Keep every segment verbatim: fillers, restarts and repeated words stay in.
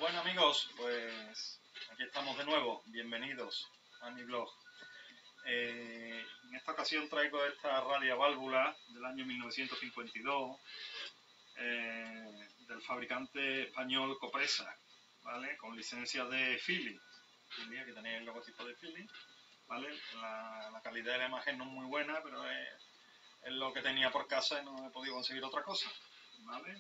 Bueno amigos, pues aquí estamos de nuevo, bienvenidos a mi blog. Eh, en esta ocasión traigo esta radio válvula del año mil novecientos cincuenta y dos eh, del fabricante español Copresa, ¿vale? Con licencia de Philips, Philips, que tenía el logotipo de Philips, ¿vale? La, la calidad de la imagen no es muy buena, pero es, es lo que tenía por casa y no he podido conseguir otra cosa, ¿vale?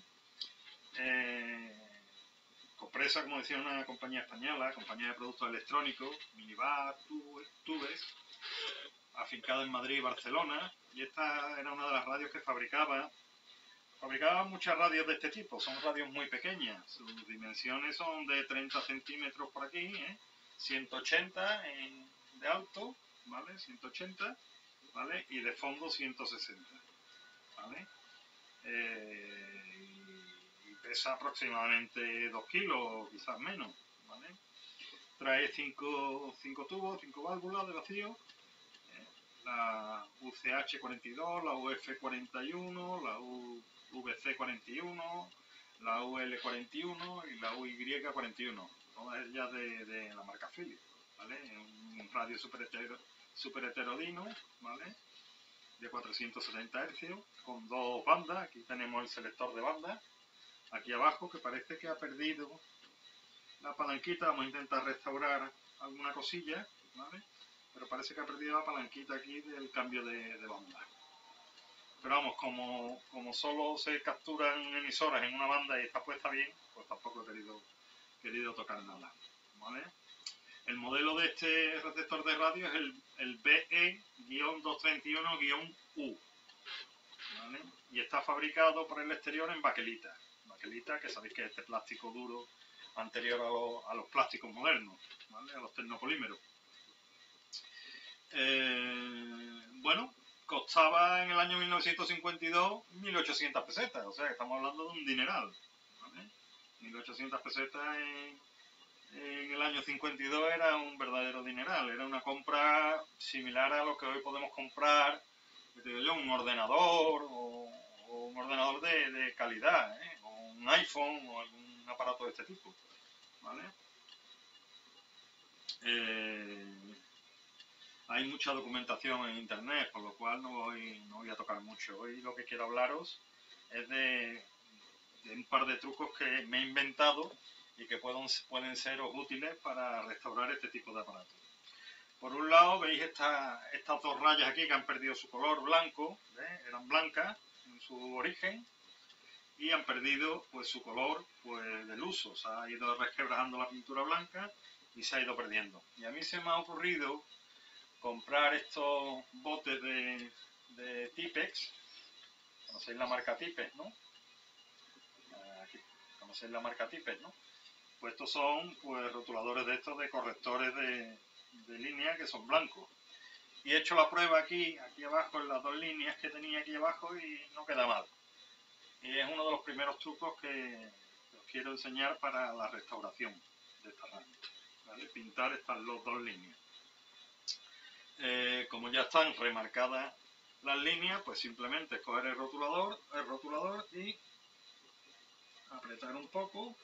Eh, Copresa, como decía, una compañía española, compañía de productos electrónicos, minibar, tubes, afincada en Madrid y Barcelona, y esta era una de las radios que fabricaba. Fabricaba muchas radios de este tipo, son radios muy pequeñas, sus dimensiones son de treinta centímetros por aquí, ¿eh? ciento ochenta en, de alto, ¿vale? ciento ochenta, ¿vale? Y de fondo ciento sesenta, ¿vale? Eh, y pesa aproximadamente dos kilos, quizás menos, ¿vale? Trae cinco tubos, cinco válvulas de vacío, eh, la U C H cuarenta y dos, la U F cuarenta y uno, la U V C cuarenta y uno, la U L cuarenta y uno y la U Y cuarenta y uno, todas ellas de, de la marca Philips, ¿vale? Un radio super, hetero, super heterodino, ¿vale? De cuatrocientos setenta hercios, con dos bandas. Aquí tenemos el selector de banda, aquí abajo, que parece que ha perdido la palanquita. Vamos a intentar restaurar alguna cosilla, ¿vale? Pero parece que ha perdido la palanquita aquí del cambio de, de banda. Pero vamos, como, como solo se capturan emisoras en una banda y está puesta bien, pues tampoco he querido, querido tocar nada, ¿vale? El modelo de este receptor de radio es el, el B E dos treinta y uno U, ¿vale? Y está fabricado por el exterior en baquelita. Baquelita, que sabéis que es este plástico duro anterior a, lo, a los plásticos modernos, ¿vale? A los tecnopolímeros. Eh, bueno, costaba en el año mil novecientos cincuenta y dos mil ochocientas pesetas, o sea que estamos hablando de un dineral, ¿vale? mil ochocientas pesetas en, en el año cincuenta y dos era un verdadero dineral, era una compra similar a lo que hoy podemos comprar, digo yo, un ordenador o, o un ordenador de, de calidad, ¿eh? O un iPhone o algún aparato de este tipo, ¿vale? Eh, hay mucha documentación en internet, por lo cual no voy, no voy a tocar mucho. Hoy lo que quiero hablaros es de, de un par de trucos que me he inventado y que pueden, pueden ser útiles para restaurar este tipo de aparatos. Por un lado veis esta, estas dos rayas aquí que han perdido su color blanco, ¿ves? Eran blancas en su origen y han perdido pues su color pues del uso, se ha ido resquebrajando la pintura blanca y se ha ido perdiendo. Y a mí se me ha ocurrido comprar estos botes de, de Tipex. Conocéis la marca Tipex, ¿no? Aquí, conocéis la marca Tipex, ¿no? Pues estos son pues rotuladores de estos de correctores de, de línea que son blancos. Y he hecho la prueba aquí, aquí abajo, en las dos líneas que tenía aquí abajo y no queda mal. Y es uno de los primeros trucos que os quiero enseñar para la restauración de esta radio, ¿vale? Pintar estas dos líneas. Eh, como ya están remarcadas las líneas, pues simplemente coger el rotulador, el rotulador y apretar un poco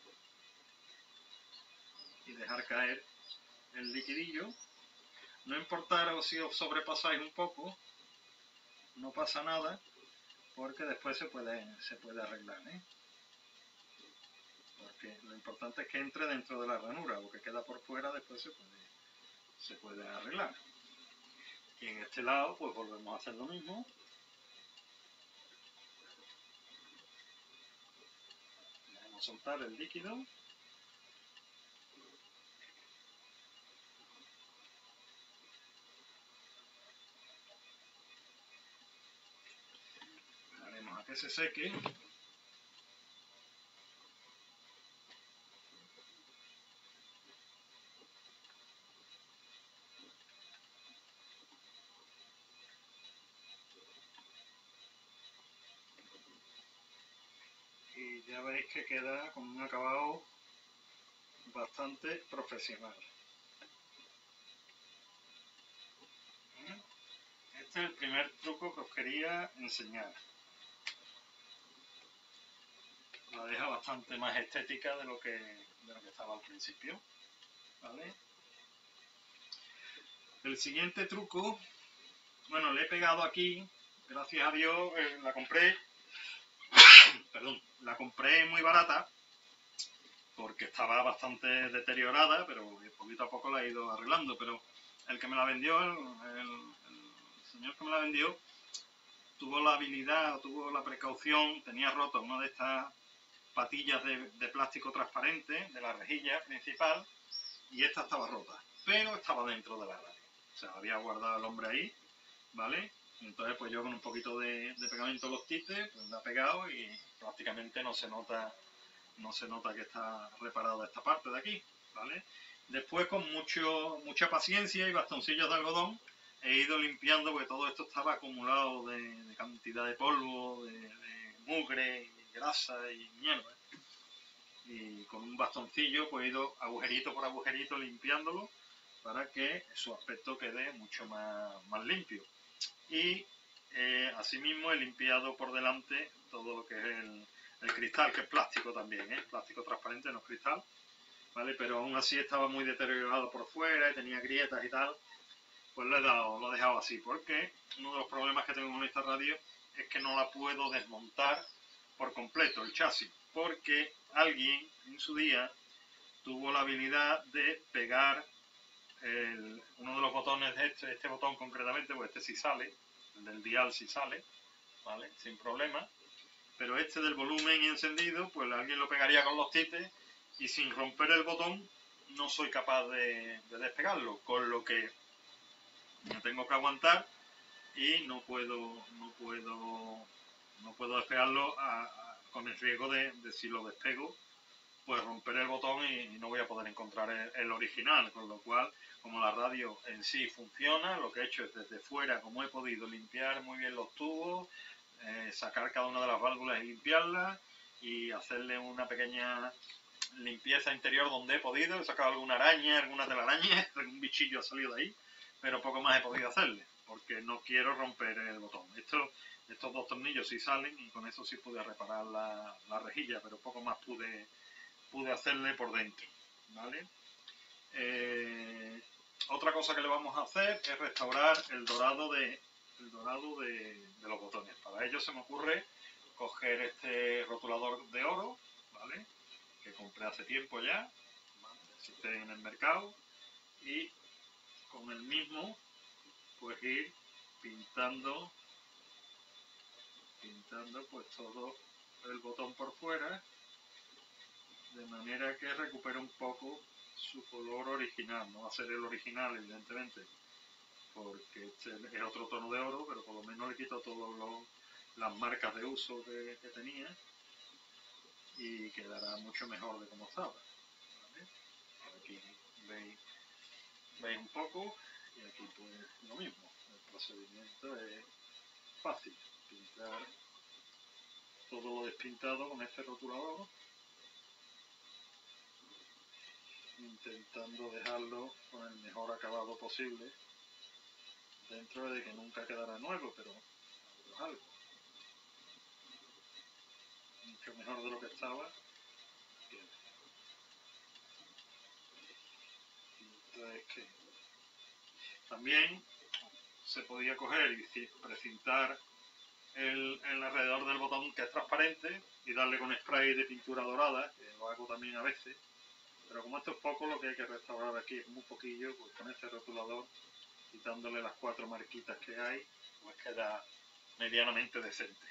y dejar caer el liquidillo. No importa si os sobrepasáis un poco, no pasa nada, porque después se puede, se puede arreglar, ¿eh? Porque lo importante es que entre dentro de la ranura, lo que queda por fuera después se puede, se puede arreglar. Y en este lado pues volvemos a hacer lo mismo. Vamos a soltar el líquido. Haremos a que se seque. Y ya veis que queda con un acabado bastante profesional. Este es el primer truco que os quería enseñar. La deja bastante más estética de lo que, de lo que estaba al principio, ¿vale? El siguiente truco, bueno, le he pegado aquí, gracias a Dios, eh, la compré, perdón, la compré muy barata, porque estaba bastante deteriorada, pero poquito a poco la he ido arreglando, pero el que me la vendió, el, el, el señor que me la vendió, tuvo la habilidad, tuvo la precaución, tenía rota una de estas patillas de, de plástico transparente, de la rejilla principal, y esta estaba rota, pero estaba dentro de la radio. O sea, había guardado el hombre ahí, ¿vale? Y entonces pues yo con un poquito de, de pegamento en los tites, pues la he pegado y prácticamente no se nota, no se nota que está reparada esta parte de aquí, ¿vale? Después con mucho, mucha paciencia y bastoncillos de algodón he ido limpiando, porque todo esto estaba acumulado de, de cantidad de polvo, de, de mugre, y grasa y mierda. Y con un bastoncillo pues he ido agujerito por agujerito limpiándolo para que su aspecto quede mucho más, más limpio. Y eh, asimismo he limpiado por delante todo lo que es el, el cristal, que es plástico también, ¿eh? Plástico transparente, no es cristal, ¿vale? Pero aún así estaba muy deteriorado por fuera y tenía grietas y tal. Pues lo he, dado, lo he dejado así, porque uno de los problemas que tengo con esta radio es que no la puedo desmontar por completo, el chasis, porque alguien en su día tuvo la habilidad de pegar el, uno de los botones de este, este botón concretamente, pues este sí sale, el del dial sí sale, ¿vale? Sin problema, pero este del volumen y encendido, pues alguien lo pegaría con los tites y sin romper el botón no soy capaz de, de despegarlo, con lo que me tengo que aguantar y no puedo no puedo no puedo despegarlo a, a, con el riesgo de, de si lo despego pues romper el botón y, y no voy a poder encontrar el, el original, con lo cual como la radio en sí funciona, lo que he hecho es desde fuera, como he podido, limpiar muy bien los tubos, eh, sacar cada una de las válvulas y limpiarlas y hacerle una pequeña limpieza interior donde he podido. He sacado alguna araña, alguna telaraña, algún bichillo ha salido de ahí, pero poco más he podido hacerle, porque no quiero romper el botón. Esto, estos dos tornillos sí salen y con eso sí pude reparar la, la rejilla, pero poco más pude, pude hacerle por dentro, ¿vale? Eh, otra cosa que le vamos a hacer es restaurar el dorado de, el dorado de, de los botones. Para ello se me ocurre coger este rotulador de oro, ¿vale? Que compré hace tiempo ya, ¿vale? Existe en el mercado, y con el mismo pues ir pintando pintando pues todo el botón por fuera, de manera que recupere un poco su color original. No va a ser el original evidentemente, porque este es otro tono de oro, pero por lo menos le quito todas las marcas de uso que, que tenía y quedará mucho mejor de como estaba, ¿vale? Aquí veis, veis un poco y aquí pues lo mismo. El procedimiento es fácil, pintar todo lo despintado con este rotulador, intentando dejarlo con el mejor acabado posible, dentro de que nunca quedará nuevo, pero es algo mucho mejor de lo que estaba. Entonces, que también se podía coger y precintar el, el alrededor del botón, que es transparente, y darle con spray de pintura dorada, que lo hago también a veces, pero como esto es poco, lo que hay que restaurar aquí es muy poquillo, pues con este rotulador, quitándole las cuatro marquitas que hay, pues queda medianamente decente.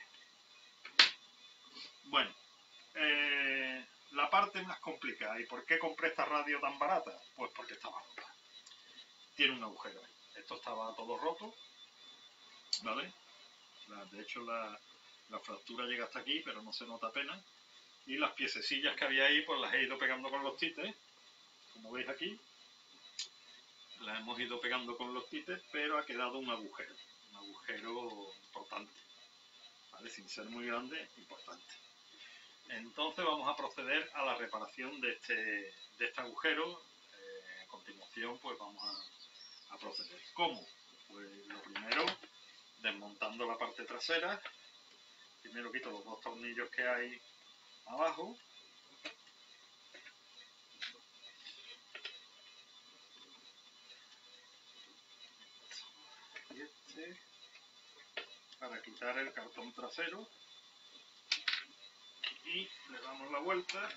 Bueno, eh, la parte más complicada, ¿y por qué compré esta radio tan barata? Pues porque estaba rota. Tiene un agujero ahí. Esto estaba todo roto, ¿vale? La, de hecho la, la fractura llega hasta aquí, pero no se nota apenas. Y las piececillas que había ahí, pues las he ido pegando con los tites, como veis aquí. Las hemos ido pegando con los tites, pero ha quedado un agujero. Un agujero importante, ¿vale? Sin ser muy grande, importante. Entonces vamos a proceder a la reparación de este, de este agujero. Eh, a continuación pues vamos a, a proceder. ¿Cómo? Pues lo primero, desmontando la parte trasera. Primero quito los dos tornillos que hay abajo. Y este para quitar el cartón trasero. Y le damos la vuelta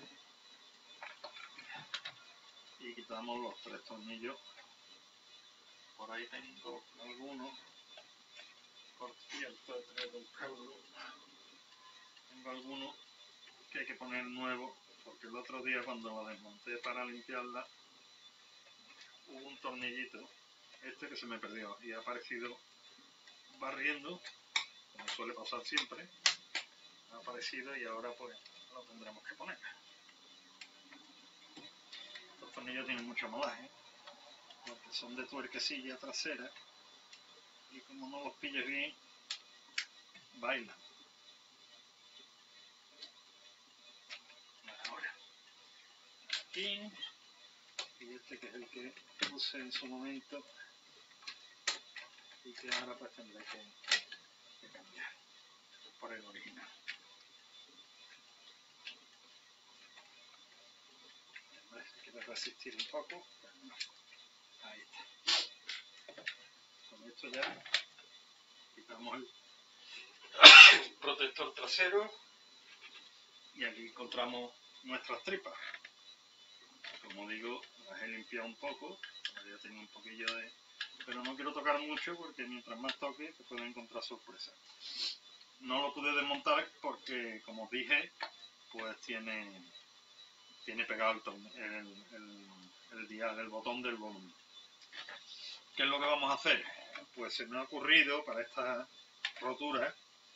y quitamos los tres tornillos. Por ahí tengo algunos, por cierto, del cabro. Tengo algunos que hay que poner nuevos, porque el otro día cuando la desmonté para limpiarla, hubo un tornillito, este que se me perdió, y ha aparecido barriendo, como suele pasar siempre, ha aparecido y ahora pues lo tendremos que poner. Estos tornillos tienen mucho malaje, porque son de tuerquecilla trasera, y como no los pilles bien, bailan. Ahora, aquí, y este que es el que puse en su momento, y que ahora pues tendré que, que cambiar por el original. Quiero resistir un poco, pero no. Ahí está. Con esto ya quitamos el protector trasero y aquí encontramos nuestras tripas. Como digo, las he limpiado un poco, ya tengo un poquillo de... pero no quiero tocar mucho porque mientras más toque te pueden encontrar sorpresas. No lo pude desmontar porque, como os dije, pues tiene, tiene pegado el, el, el, el dial, el botón del volumen. ¿Qué es lo que vamos a hacer? Pues se me ha ocurrido para esta rotura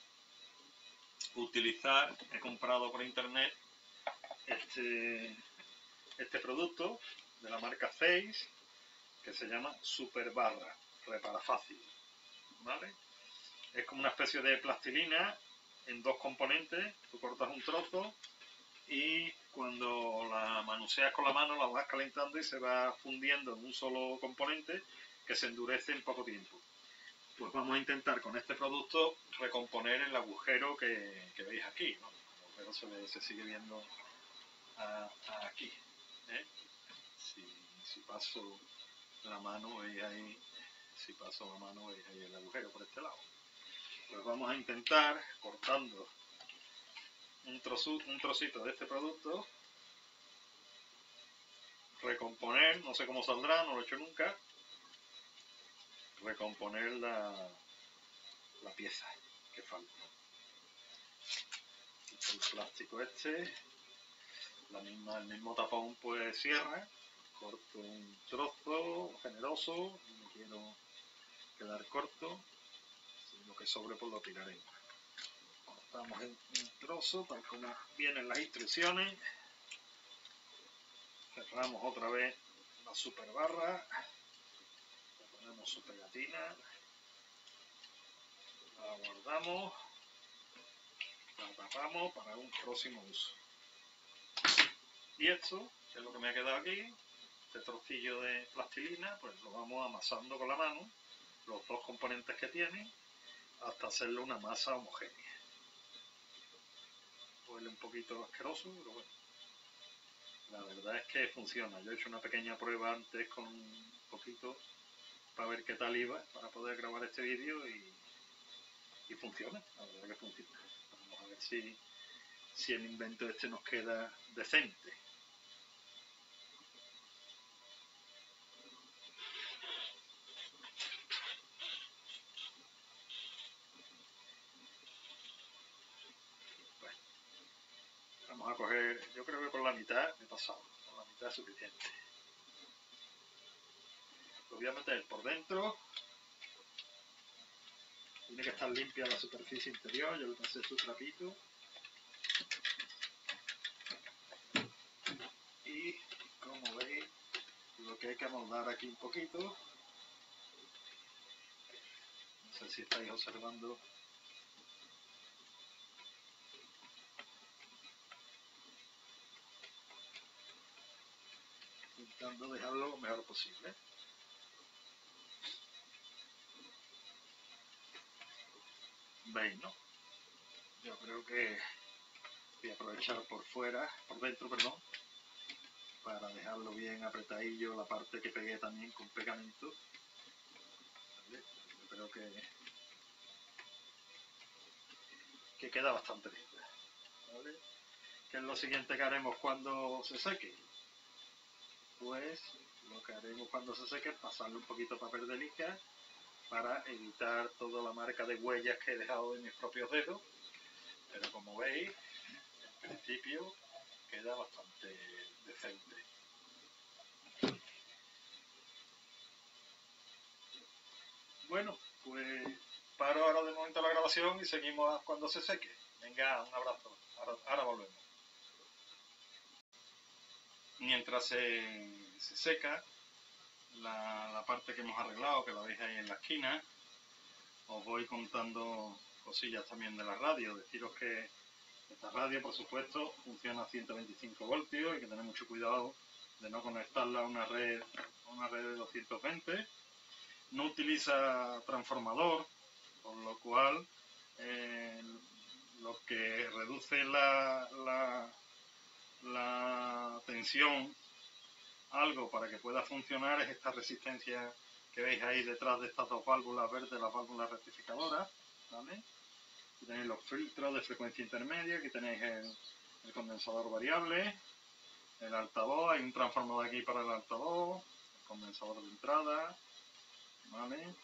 utilizar, he comprado por internet este, este producto de la marca Zeiss que se llama Super Barra, repara fácil, ¿vale? Es como una especie de plastilina en dos componentes, tú cortas un trozo y cuando la manuseas con la mano la vas calentando y se va fundiendo en un solo componente que se endurece en poco tiempo. Pues vamos a intentar con este producto recomponer el agujero que, que veis aquí, ¿no? El agujero se, ve, se sigue viendo a, a aquí, ¿eh? Si, si paso la mano veis ahí, si paso la mano veis ahí el agujero por este lado. Pues vamos a intentar cortando un, trozo, un trocito de este producto, recomponer, no sé cómo saldrá, no lo he hecho nunca, recomponer la, la pieza que falta. El plástico este, la misma, el mismo tapón pues cierra, corto un trozo generoso, no quiero quedar corto, lo que sobre pues lo tiraremos. Cortamos un trozo tal como vienen las instrucciones, cerramos otra vez la super barra, le ponemos su pegatina, la guardamos, la tapamos para un próximo uso. Y esto, que es lo que me ha quedado aquí, este trocillo de plastilina, pues lo vamos amasando con la mano, los dos componentes que tiene, hasta hacerle una masa homogénea. Huele un poquito asqueroso, pero bueno, la verdad es que funciona. Yo he hecho una pequeña prueba antes con un poquito para ver qué tal iba, para poder grabar este vídeo y, y funciona, la verdad que funciona. Vamos a ver si, si el invento este nos queda decente. Bueno, vamos a coger, yo creo que con la mitad me he pasado, con la mitad es suficiente. Lo voy a meter por dentro. Tiene que estar limpia la superficie interior, yo le pasé su trapito. Y como veis, lo que hay que amoldar aquí un poquito. No sé si estáis observando. Intentando dejarlo lo mejor posible. ¿Veis, no? Yo creo que, voy a aprovechar por fuera, por dentro, perdón, para dejarlo bien apretadillo, la parte que pegué también con pegamento. ¿Vale? Yo creo que, que queda bastante bien. ¿Vale? ¿Qué es lo siguiente que haremos cuando se seque? Pues lo que haremos cuando se seque es pasarle un poquito de papel de lica para evitar toda la marca de huellas que he dejado de mis propios dedos, pero como veis, en principio queda bastante decente. Bueno, pues paro ahora de momento la grabación y seguimos cuando se seque. Venga, un abrazo, ahora, ahora volvemos. Mientras se, se seca la, la parte que hemos arreglado, que la veis ahí en la esquina, os voy contando cosillas también de la radio. Deciros que esta radio, por supuesto, funciona a ciento veinticinco voltios, hay que tener mucho cuidado de no conectarla a una red, a una red de doscientos veinte. No utiliza transformador, con lo cual eh, lo que reduce la, la, la tensión algo para que pueda funcionar es esta resistencia que veis ahí detrás de estas dos válvulas verdes, las válvulas rectificadoras, ¿vale? Aquí tenéis los filtros de frecuencia intermedia, aquí tenéis el, el condensador variable, el altavoz, hay un transformador aquí para el altavoz, el condensador de entrada, ¿vale?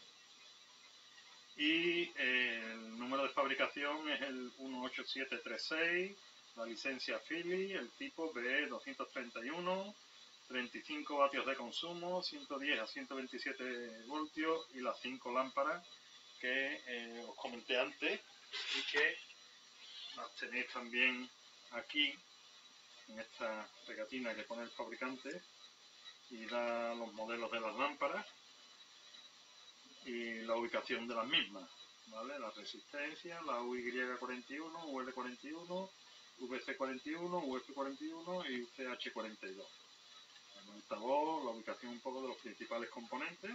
Y eh, el número de fabricación es el uno ocho siete tres seis, la licencia Philips, el tipo B E doscientos treinta y uno, treinta y cinco vatios de consumo, ciento diez a ciento veintisiete voltios y las cinco lámparas que eh, os comenté antes y que las tenéis también aquí en esta pegatina que pone el fabricante y da los modelos de las lámparas y la ubicación de las mismas, ¿vale? La resistencia, la U Y cuarenta y uno, U L cuarenta y uno, V C cuarenta y uno, U F cuarenta y uno y U C H cuarenta y dos. El altavoz, la ubicación un poco de los principales componentes.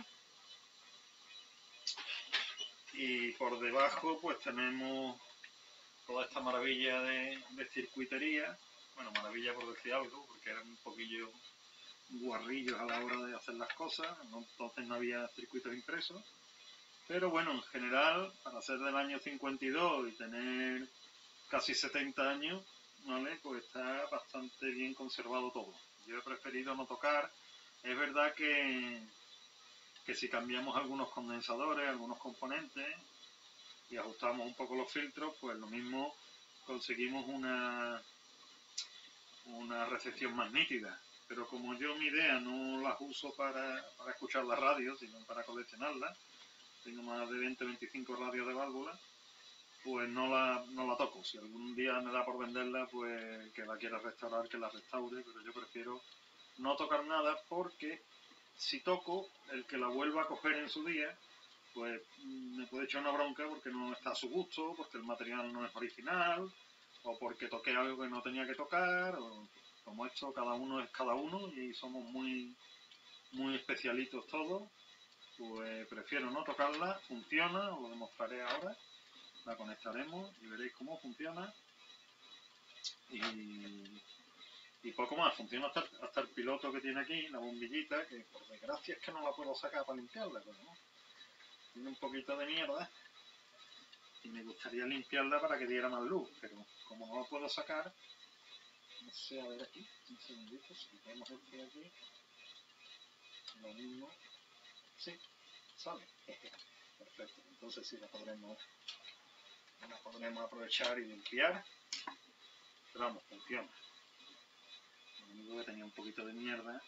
Y por debajo pues tenemos toda esta maravilla de, de circuitería. Bueno, maravilla por decir algo, porque eran un poquillo guarrillos a la hora de hacer las cosas, ¿no? Entonces no había circuitos impresos. Pero bueno, en general, para ser del año cincuenta y dos y tener casi setenta años, ¿vale? Pues está bastante bien conservado todo. Yo he preferido no tocar. Es verdad que, que si cambiamos algunos condensadores, algunos componentes y ajustamos un poco los filtros, pues lo mismo conseguimos una, una recepción más nítida. Pero como yo mi idea no las uso para, para escuchar la radio, sino para coleccionarlas, tengo más de veinte a veinticinco radios de válvula, pues no la, no la toco. Si algún día me da por venderla, pues que la quiera restaurar, que la restaure, pero yo prefiero no tocar nada porque si toco, el que la vuelva a coger en su día, pues me puede echar una bronca porque no está a su gusto, porque el material no es original, o porque toqué algo que no tenía que tocar, o como esto cada uno es cada uno y somos muy, muy especialitos todos. Pues prefiero no tocarla, funciona, os lo demostraré ahora, la conectaremos y veréis cómo funciona y, y poco más, funciona hasta, hasta el piloto que tiene aquí, la bombillita, que por desgracia es que no la puedo sacar para limpiarla, pero no, tiene un poquito de mierda y me gustaría limpiarla para que diera más luz, pero como no la puedo sacar, no sé, a ver aquí, un segundito, si quitamos este de aquí, lo mismo, sí, sale. Perfecto, entonces sí la podremos, la podremos aprovechar y limpiar. Pero vamos, funciona. Lo único que tenía un poquito de mierda.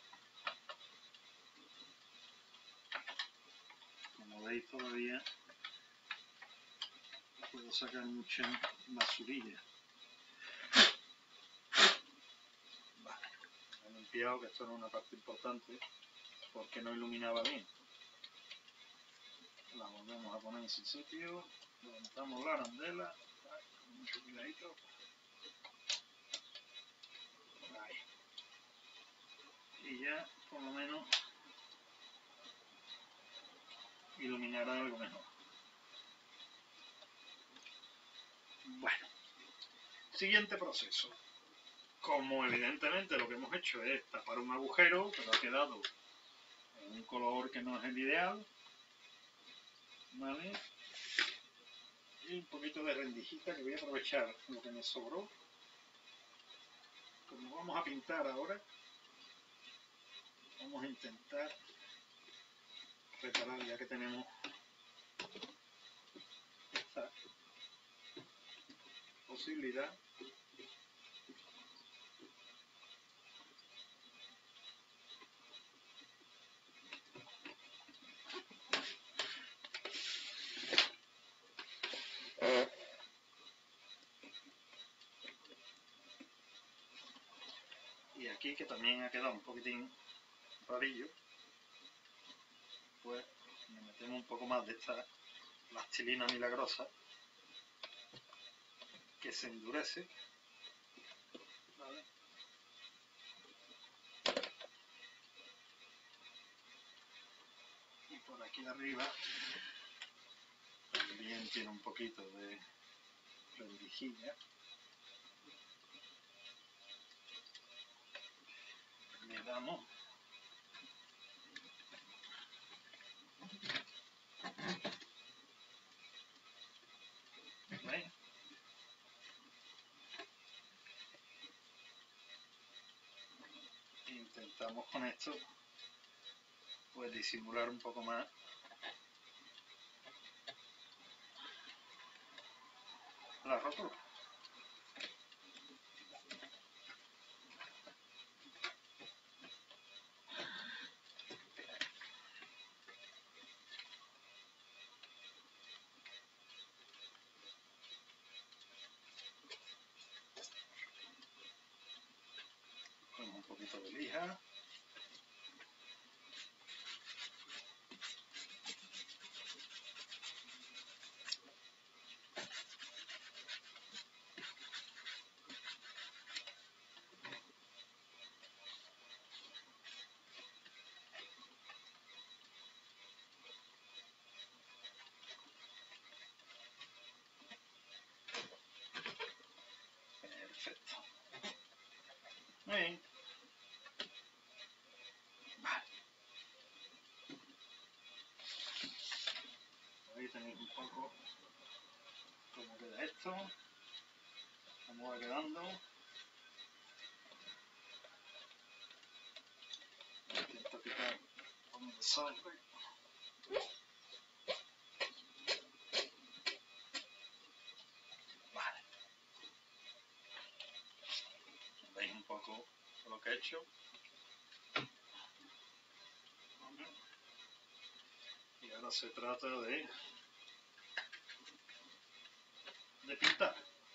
Como veis todavía puedo sacar mucha basurilla. Vale, he limpiado, que esto era una parte importante porque no iluminaba bien. La volvemos a poner en su sitio, levantamos la arandela, con mucho cuidadito. Ahí. Y ya por lo menos iluminará algo mejor. Bueno, Siguiente proceso. Como evidentemente lo que hemos hecho es tapar un agujero, pero ha quedado en un color que no es el ideal, ¿vale? Y un poquito de rendijita que voy a aprovechar lo que me sobró. Como vamos a pintar ahora, vamos a intentar reparar ya que tenemos esta posibilidad. Y aquí, que también ha quedado un poquitín rarillo, pues le metemos un poco más de esta plastilina milagrosa que se endurece, ¿vale? Y por aquí arriba también tiene un poquito de rendijilla. Le damos ¿veis? Intentamos con esto pues disimular un poco más la rotura. Con un poquito de lija. Perfecto. Muy bien. Vale. Ahí tenéis un poco cómo queda esto, cómo va quedando. Intento quitar un desastre. Vale. Veis un poco lo que he hecho. Y ahora se trata de, de pintar.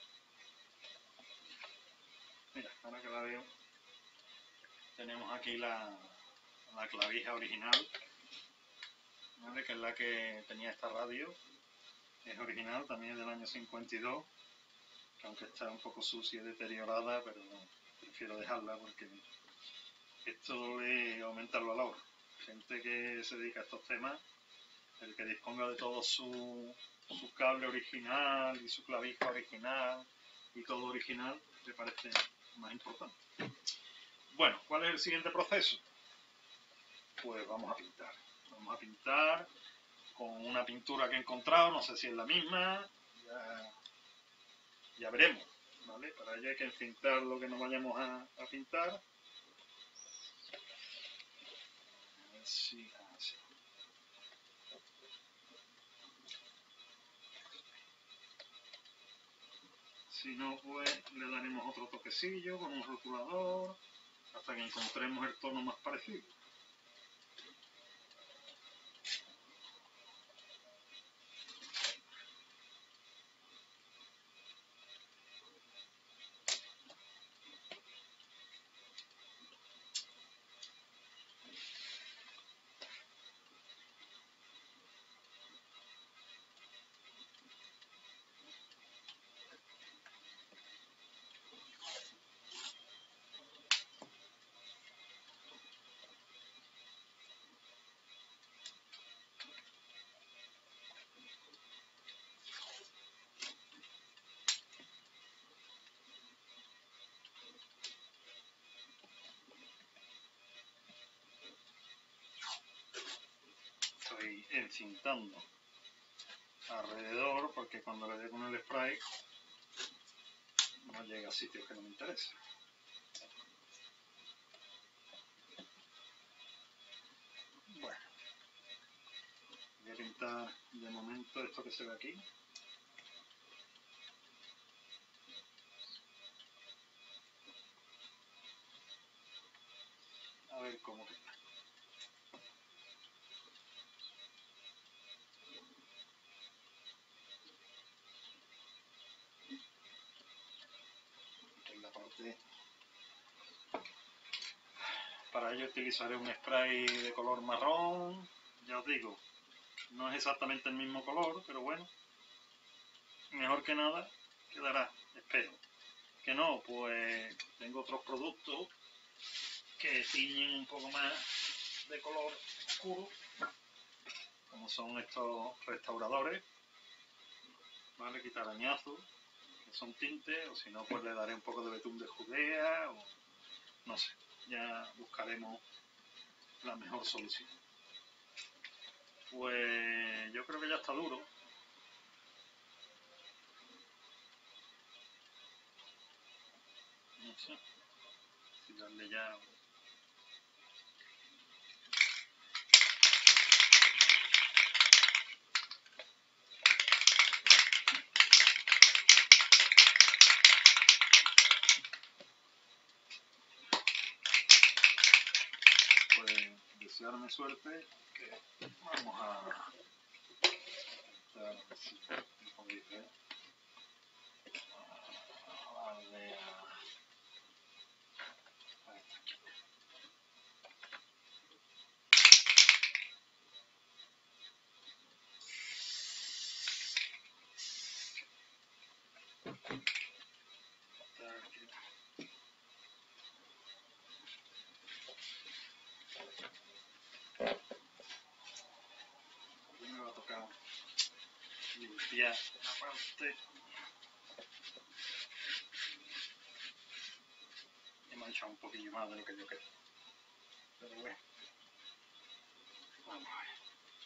Mira, ahora que la veo, tenemos aquí la, la clavija original, ¿vale? Que es la que tenía esta radio. Es original, también del año cincuenta y dos, que aunque está un poco sucia y deteriorada, pero prefiero dejarla porque esto le aumenta el valor. Gente que se dedica a estos temas, el que disponga de todo su, su cable original y su clavija original y todo original, me parece más importante. Bueno, ¿cuál es el siguiente proceso? Pues vamos a pintar. Vamos a pintar con una pintura que he encontrado, no sé si es la misma, ya, ya veremos, ¿vale? Para ello hay que encintar lo que nos vayamos a, a pintar. A ver si, así. Si no, pues le daremos otro toquecillo con un rotulador hasta que encontremos el tono más parecido. encintando alrededor, porque cuando le dé con el spray no llega a sitios que no me interesa. Bueno, voy a pintar de momento esto que se ve aquí. A ver cómo queda. Esta es la parte. Para ello utilizaré un spray de color marrón. Ya os digo, no es exactamente el mismo color, pero bueno, mejor que nada quedará, espero. Que no, pues tengo otros productos que tiñen un poco más de color oscuro, como son estos restauradores, ¿vale? Quitarañazos, que son tintes, o si no, pues le daré un poco de betún de Judea, o no sé, ya buscaremos la mejor solución. Pues yo creo que ya está duro. No sé, si darle ya... Pues desearme suerte, que vamos a... Como dice, a darle a... a esta aquí. Aquí me va a tocar limpiar la parte. He manchado un poquillo más de lo que yo quería. Pero bueno, vamos a ver.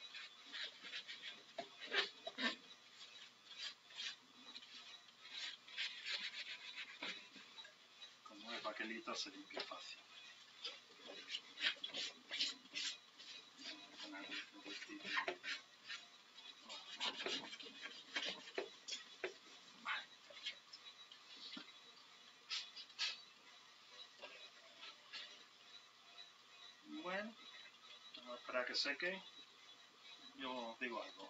Como es baquelita se limpia fácil. Bueno, vamos a esperar a que seque. Yo os digo algo.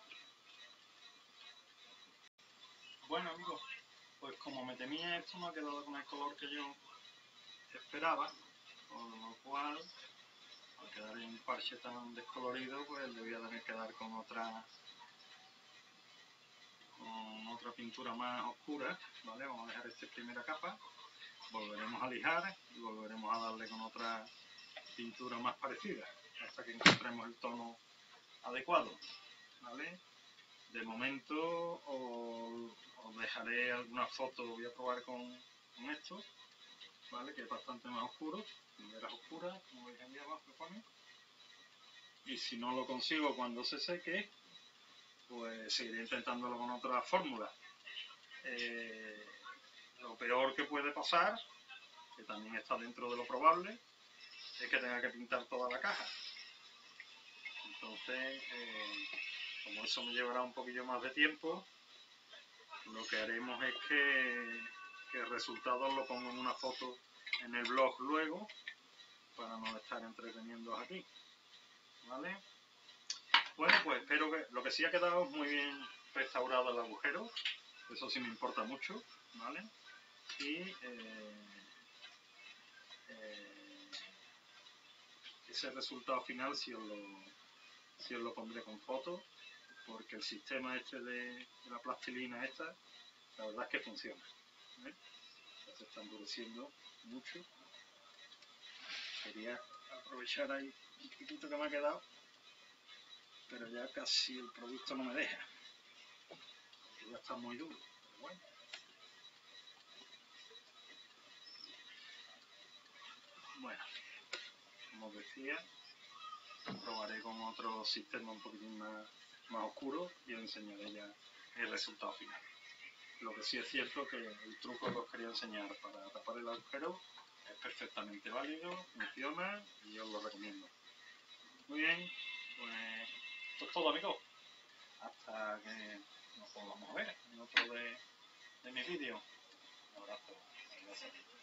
Bueno amigos, pues como me temía, esto no ha quedado con el color que yo esperaba, con lo cual al quedar en un parche tan descolorido, pues le voy a tener que dar con otra con otra pintura más oscura, ¿vale? Vamos a dejar esta primera capa, volveremos a lijar y volveremos a darle con otra pintura más parecida hasta que encontremos el tono adecuado, ¿vale? De momento os, os dejaré algunas fotos, voy a probar con, con esto, ¿vale? Que es bastante más oscuro, primeras oscuras, como veis aquí abajo que pone. Y si no lo consigo cuando se seque, pues seguiré intentándolo con otra fórmula. Eh, lo peor que puede pasar, que también está dentro de lo probable, es que tenga que pintar toda la caja. Entonces, eh, como eso me llevará un poquillo más de tiempo, lo que haremos es que, que el resultado lo pongo en una foto en el blog luego, para no estar entreteniéndoos aquí, ¿vale? Bueno, pues espero que... Lo que sí ha quedado muy bien restaurado el agujero, eso sí me importa mucho, ¿vale? Y eh, eh, ese resultado final sí os, lo, sí os lo pondré con fotos, porque el sistema este de, de la plastilina esta, la verdad es que funciona, ¿eh? Ya se está endureciendo mucho. Quería aprovechar ahí un poquito que me ha quedado, pero ya casi el producto no me deja, porque ya está muy duro, pero bueno. Bueno, como os decía, probaré con otro sistema un poquitín más, más oscuro y os enseñaré ya el resultado final. Lo que sí es cierto que el truco que os quería enseñar para tapar el agujero es perfectamente válido, funciona y os lo recomiendo. Muy bien, pues esto es todo, amigos. Hasta que nos volvamos a ver en otro de, de mis vídeos. Un abrazo. Gracias.